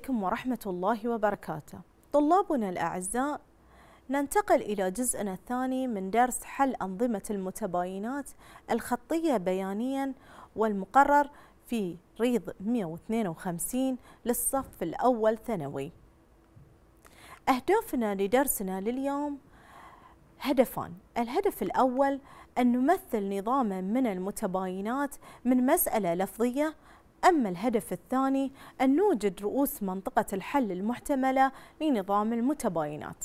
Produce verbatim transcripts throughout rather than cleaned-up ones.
عليكم ورحمة الله وبركاته. طلابنا الأعزاء، ننتقل إلى جزءنا الثاني من درس حل أنظمة المتباينات الخطية بيانيا، والمقرر في ريض مئة واثنين وخمسين للصف الأول ثانوي. أهدافنا لدرسنا لليوم هدفان. الهدف الأول أن نمثل نظاما من المتباينات من مسألة لفظية. أما الهدف الثاني أن نوجد رؤوس منطقة الحل المحتملة لنظام المتباينات.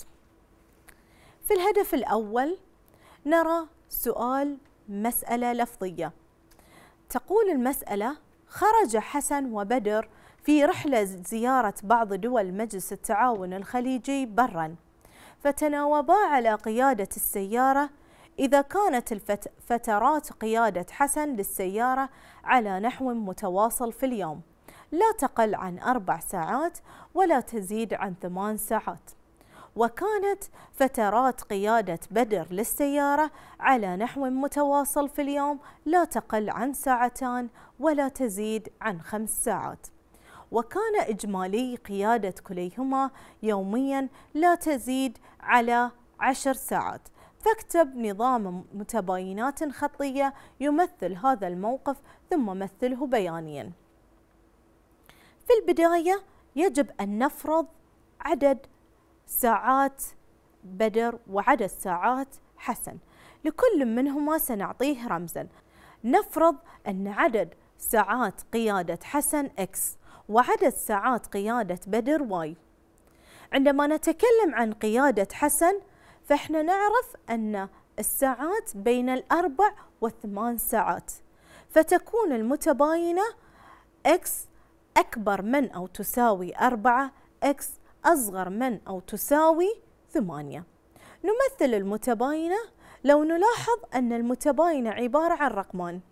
في الهدف الأول نرى سؤال مسألة لفظية. تقول المسألة: خرج حسن وبدر في رحلة زيارة بعض دول مجلس التعاون الخليجي برا، فتناوبا على قيادة السيارة. إذا كانت فترات قيادة حسن للسيارة على نحو متواصل في اليوم لا تقل عن أربع ساعات ولا تزيد عن ثمان ساعات، وكانت فترات قيادة بدر للسيارة على نحو متواصل في اليوم لا تقل عن ساعتان ولا تزيد عن خمس ساعات، وكان إجمالي قيادة كليهما يوميا لا تزيد على عشر ساعات. فاكتب نظام متباينات خطية يمثل هذا الموقف ثم مثله بيانيا. في البداية يجب أن نفرض عدد ساعات بدر وعدد ساعات حسن، لكل منهما سنعطيه رمزا. نفرض أن عدد ساعات قيادة حسن X وعدد ساعات قيادة بدر Y. عندما نتكلم عن قيادة حسن فإحنا نعرف أن الساعات بين الأربع والثمان ساعات، فتكون المتباينة X أكبر من أو تساوي أربعة، X أصغر من أو تساوي ثمانية. نمثل المتباينة. لو نلاحظ أن المتباينة عبارة عن رقمان،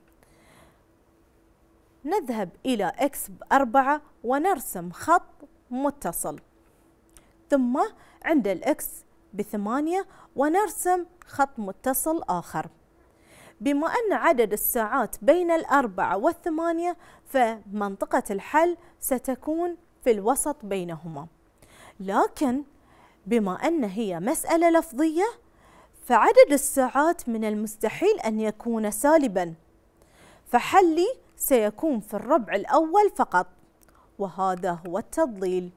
نذهب إلى X بأربعة ونرسم خط متصل، ثم عند الإكس بثمانية ونرسم خط متصل آخر. بما أن عدد الساعات بين الأربعة والثمانية فمنطقة الحل ستكون في الوسط بينهما، لكن بما أن هي مسألة لفظية فعدد الساعات من المستحيل أن يكون سالبا، فحلي سيكون في الربع الأول فقط، وهذا هو التضليل.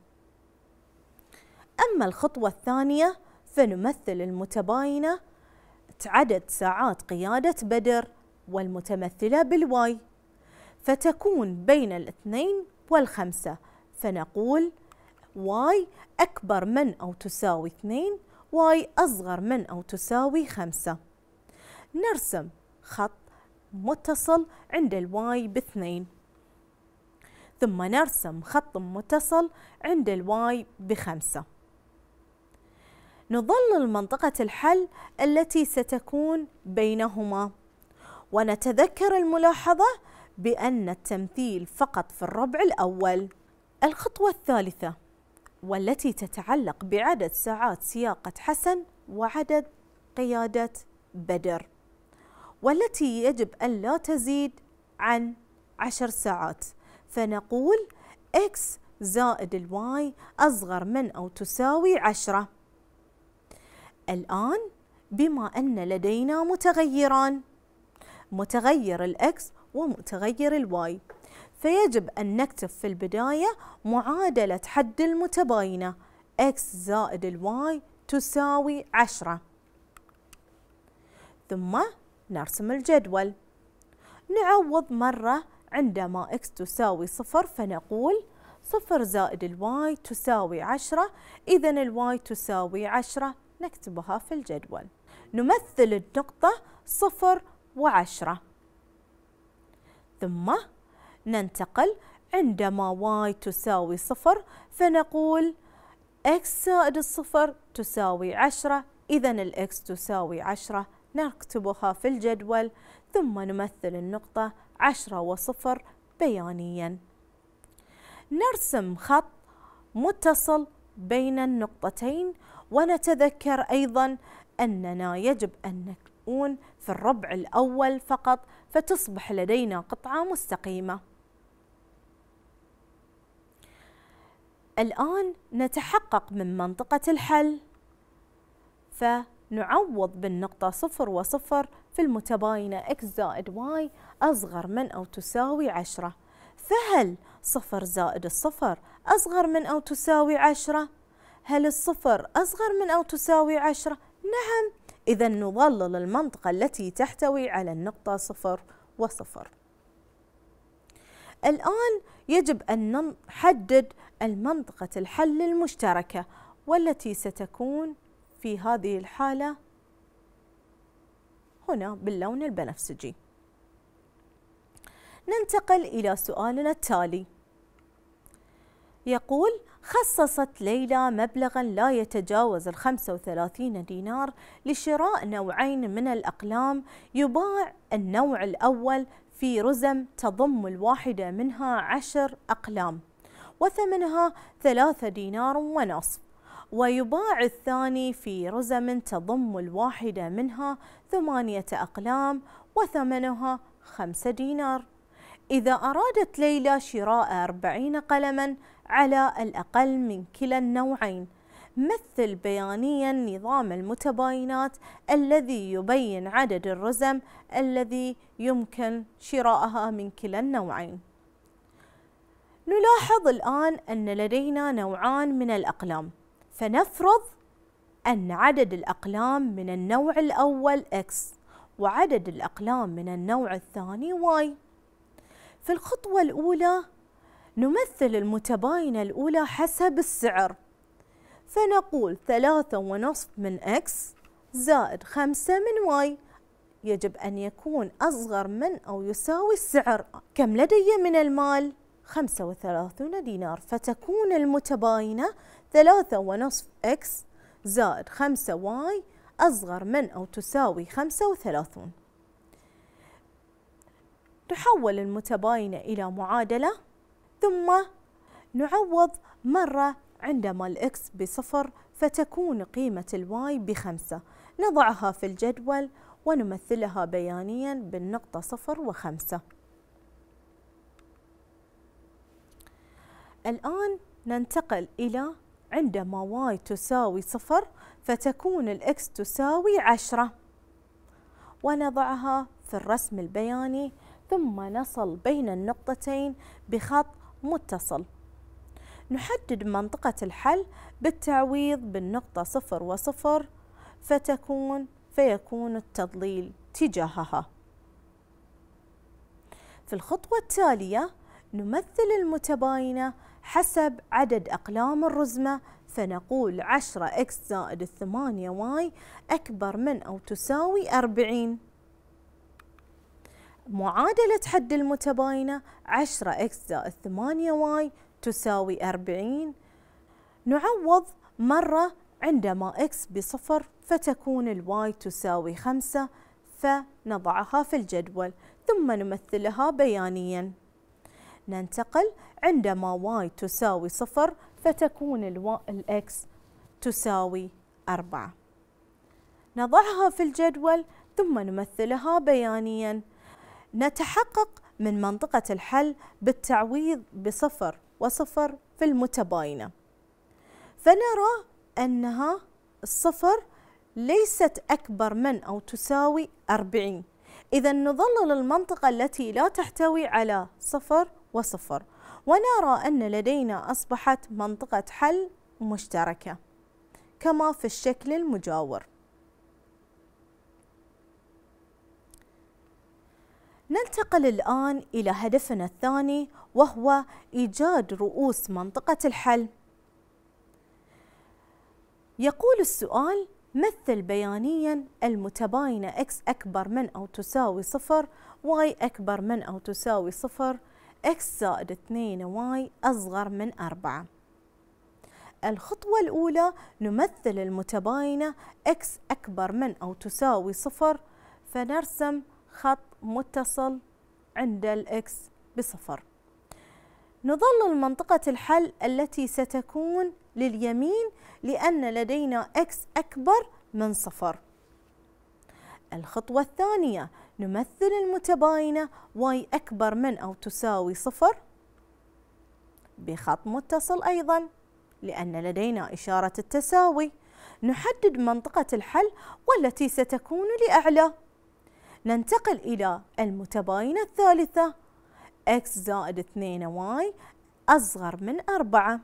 أما الخطوة الثانية فنمثل المتباينة عدد ساعات قيادة بدر والمتمثلة بالواي، فتكون بين الاثنين والخمسة، فنقول واي أكبر من أو تساوي اثنين، واي أصغر من أو تساوي خمسة. نرسم خط متصل عند الواي باثنين، ثم نرسم خط متصل عند الواي بخمسة. نظلل منطقة الحل التي ستكون بينهما، ونتذكر الملاحظة بأن التمثيل فقط في الربع الأول. الخطوة الثالثة والتي تتعلق بعدد ساعات سياقة حسن وعدد قيادة بدر، والتي يجب أن لا تزيد عن عشر ساعات، فنقول X زائد الواي أصغر من أو تساوي عشرة. الآن بما أن لدينا متغيران، متغير الإكس ومتغير الواي، فيجب أن نكتب في البداية معادلة حد المتباينة X زائد الواي تساوي عشرة، ثم نرسم الجدول. نعوض مرة عندما X تساوي صفر، فنقول صفر زائد الواي تساوي عشرة، إذن الواي تساوي عشرة، نكتبها في الجدول. نمثل النقطة صفر وعشرة، ثم ننتقل عندما واي تساوي صفر فنقول إكس زائد الصفر تساوي عشرة، إذن الإكس تساوي عشرة، نكتبها في الجدول، ثم نمثل النقطة عشرة وصفر بيانيا. نرسم خط متصل بين النقطتين، ونتذكر أيضا أننا يجب أن نكون في الربع الأول فقط، فتصبح لدينا قطعة مستقيمة. الآن نتحقق من منطقة الحل، فنعوض بالنقطة صفر وصفر في المتباينة x زائد y أصغر من أو تساوي عشرة. فهل صفر زائد الصفر أصغر من أو تساوي عشرة؟ هل الصفر أصغر من أو تساوي عشرة؟ نعم، إذا نظلل المنطقة التي تحتوي على النقطة صفر وصفر. الآن يجب أن نحدد المنطقة الحل المشتركة، والتي ستكون في هذه الحالة هنا باللون البنفسجي. ننتقل إلى سؤالنا التالي. يقول: خصصت ليلى مبلغا لا يتجاوز الخمسة وثلاثين دينار لشراء نوعين من الأقلام، يباع النوع الأول في رزم تضم الواحدة منها عشر أقلام وثمنها ثلاثة دينار ونصف، ويباع الثاني في رزم تضم الواحدة منها ثمانية أقلام وثمنها خمسة دينار. إذا أرادت ليلى شراء أربعين قلما على الأقل من كلا النوعين، مثل بيانيا نظام المتباينات الذي يبين عدد الرزم الذي يمكن شراءها من كلا النوعين. نلاحظ الآن أن لدينا نوعان من الأقلام، فنفرض أن عدد الأقلام من النوع الأول x وعدد الأقلام من النوع الثاني y. في الخطوة الأولى نمثل المتباينة الأولى حسب السعر، فنقول ثلاثة ونصف من x زائد خمسة من y يجب أن يكون أصغر من أو يساوي السعر. كم لدي من المال؟ خمسة وثلاثون دينار، فتكون المتباينة ثلاثة ونصف x زائد خمسة y أصغر من أو تساوي خمسة وثلاثون. نحول المتباينة إلى معادلة، ثم نعوض مرة عندما الإكس بصفر فتكون قيمة الواي بخمسة. نضعها في الجدول ونمثلها بيانيا بالنقطة صفر وخمسة. الآن ننتقل إلى عندما واي تساوي صفر فتكون الإكس تساوي عشرة، ونضعها في الرسم البياني، ثم نصل بين النقطتين بخط متصل. نحدد منطقة الحل بالتعويض بالنقطة صفر وصفر، فتكون فيكون التضليل تجاهها. في الخطوة التالية نمثل المتباينة حسب عدد أقلام الرزمة، فنقول عشرة إكس زائد الثمانية واي أكبر من أو تساوي أربعين. معادلة حد المتباينة عشرة إكس زائد ثمانية واي تساوي أربعين. نعوض مرة عندما x بصفر فتكون الواي تساوي خمسة، فنضعها في الجدول ثم نمثلها بيانيا. ننتقل عندما y تساوي صفر فتكون الx تساوي أربعة. نضعها في الجدول ثم نمثلها بيانيا. نتحقق من منطقة الحل بالتعويض بصفر وصفر في المتباينة، فنرى أنها الصفر ليست أكبر من أو تساوي أربعين. إذا نظلل المنطقة التي لا تحتوي على صفر وصفر، ونرى أن لدينا أصبحت منطقة حل مشتركة كما في الشكل المجاور. ننتقل الآن إلى هدفنا الثاني، وهو إيجاد رؤوس منطقة الحل. يقول السؤال: مثل بيانيا المتباينة x أكبر من أو تساوي صفر y أكبر من أو تساوي صفر x زائد اثنين y أصغر من أربعة. الخطوة الأولى نمثل المتباينة x أكبر من أو تساوي صفر، فنرسم خط متصل عند الإكس بصفر. نظلل منطقة الحل التي ستكون لليمين لأن لدينا x أكبر من صفر. الخطوة الثانية نمثل المتباينة y أكبر من أو تساوي صفر بخط متصل أيضا. لأن لدينا إشارة التساوي. نحدد منطقة الحل والتي ستكون لأعلى. ننتقل إلى المتباينة الثالثة، x زائد اثنين y أصغر من أربعة.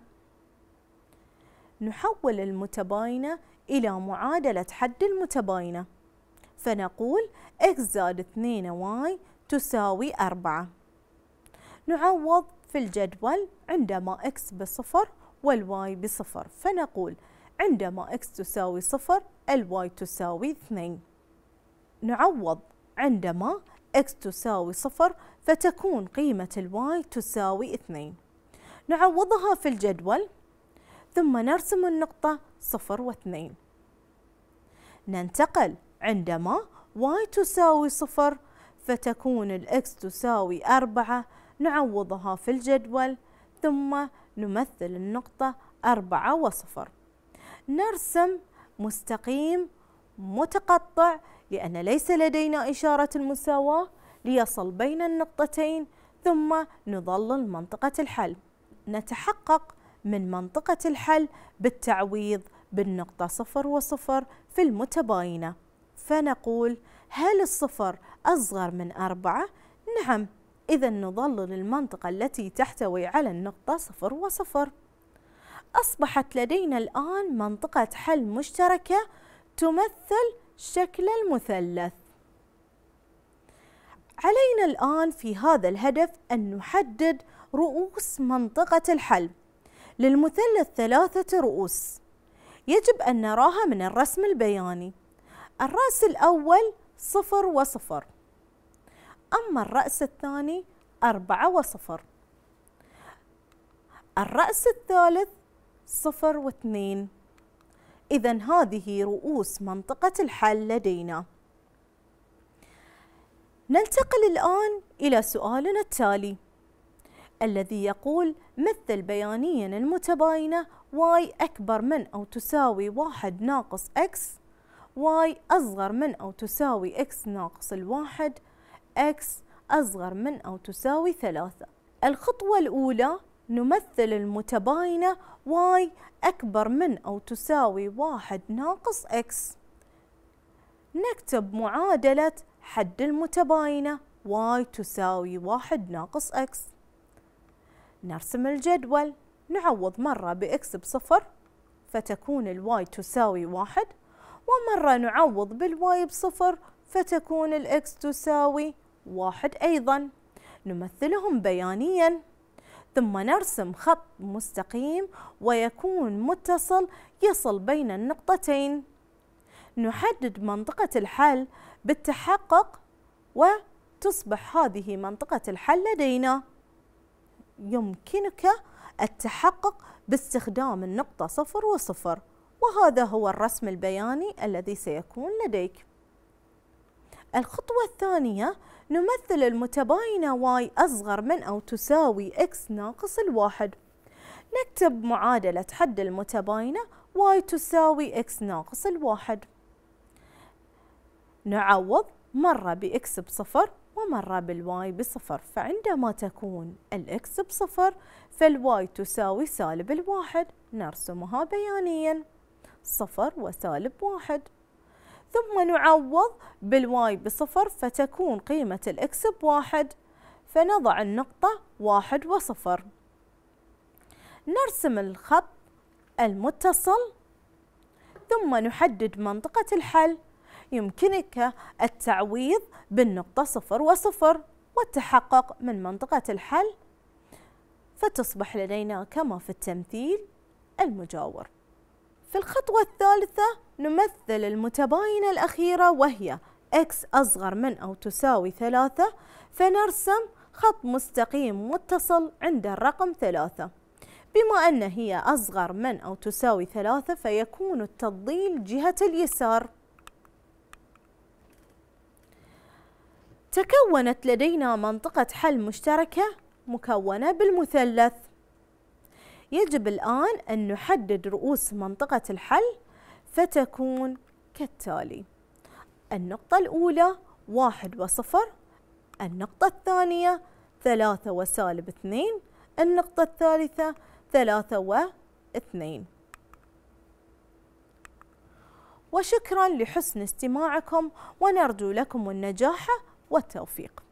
نحول المتباينة إلى معادلة حد المتباينة، فنقول x زائد اثنين y تساوي أربعة. نعوض في الجدول عندما x بصفر والواي بصفر، فنقول عندما x تساوي صفر الواي تساوي اثنين. نعوض عندما x تساوي صفر فتكون قيمة الواي تساوي اثنين. نعوضها في الجدول ثم نرسم النقطة صفر واثنين. ننتقل عندما y تساوي صفر فتكون الإكس تساوي أربعة، نعوضها في الجدول ثم نمثل النقطة أربعة وصفر. نرسم مستقيم متقطع لأن ليس لدينا إشارة المساواة ليصل بين النقطتين، ثم نظلل منطقة الحل. نتحقق من منطقة الحل بالتعويض بالنقطة صفر وصفر في المتباينة، فنقول هل الصفر أصغر من أربعة؟ نعم، إذا نظلل المنطقة التي تحتوي على النقطة صفر وصفر. أصبحت لدينا الآن منطقة حل مشتركة تمثل شكل المثلث. علينا الآن في هذا الهدف أن نحدد رؤوس منطقة الحل. للمثلث ثلاثة رؤوس يجب أن نراها من الرسم البياني. الرأس الأول صفر وصفر، أما الرأس الثاني أربعة وصفر، الرأس الثالث صفر واثنين. إذن هذه رؤوس منطقة الحل لدينا. ننتقل الآن إلى سؤالنا التالي الذي يقول مثل بيانيا المتباينة y أكبر من أو تساوي واحد ناقص x، y أصغر من أو تساوي x ناقص الواحد، x أصغر من أو تساوي ثلاثة. الخطوة الأولى نمثل المتباينة y أكبر من أو تساوي واحد ناقص x. نكتب معادلة حد المتباينة y تساوي واحد ناقص x. نرسم الجدول، نعوض مرة بx بصفر فتكون الواي تساوي واحد، ومرة نعوض بالواي بصفر فتكون الإكس تساوي واحد أيضا. نمثلهم بيانيا ثم نرسم خط مستقيم ويكون متصل يصل بين النقطتين. نحدد منطقة الحل بالتحقق وتصبح هذه منطقة الحل لدينا. يمكنك التحقق باستخدام النقطة صفر وصفر، وهذا هو الرسم البياني الذي سيكون لديك. الخطوة الثانية نمثل المتباينة y أصغر من أو تساوي x ناقص الواحد. نكتب معادلة حد المتباينة y تساوي x ناقص الواحد. نعوض مرة بx بصفر ومرة بالواي بصفر، فعندما تكون الإكس بصفر فالواي تساوي سالب الواحد. نرسمها بيانيا صفر وسالب واحد، ثم نعوض بالواي بصفر فتكون قيمة الإكس بواحد، فنضع النقطة واحد وصفر. نرسم الخط المتصل ثم نحدد منطقة الحل. يمكنك التعويض بالنقطة صفر وصفر والتحقق من منطقة الحل، فتصبح لدينا كما في التمثيل المجاور. في الخطوة الثالثة نمثل المتباينة الأخيرة وهي x أصغر من أو تساوي ثلاثة، فنرسم خط مستقيم متصل عند الرقم ثلاثة. بما أن هي أصغر من أو تساوي ثلاثة فيكون التضليل جهة اليسار. تكونت لدينا منطقة حل مشتركة مكونة بالمثلث. يجب الآن أن نحدد رؤوس منطقة الحل فتكون كالتالي: النقطة الأولى واحد وصفر، النقطة الثانية ثلاثة وسالب اثنين، النقطة الثالثة ثلاثة اثنين. وشكرا لحسن استماعكم، ونرجو لكم النجاح والتوفيق.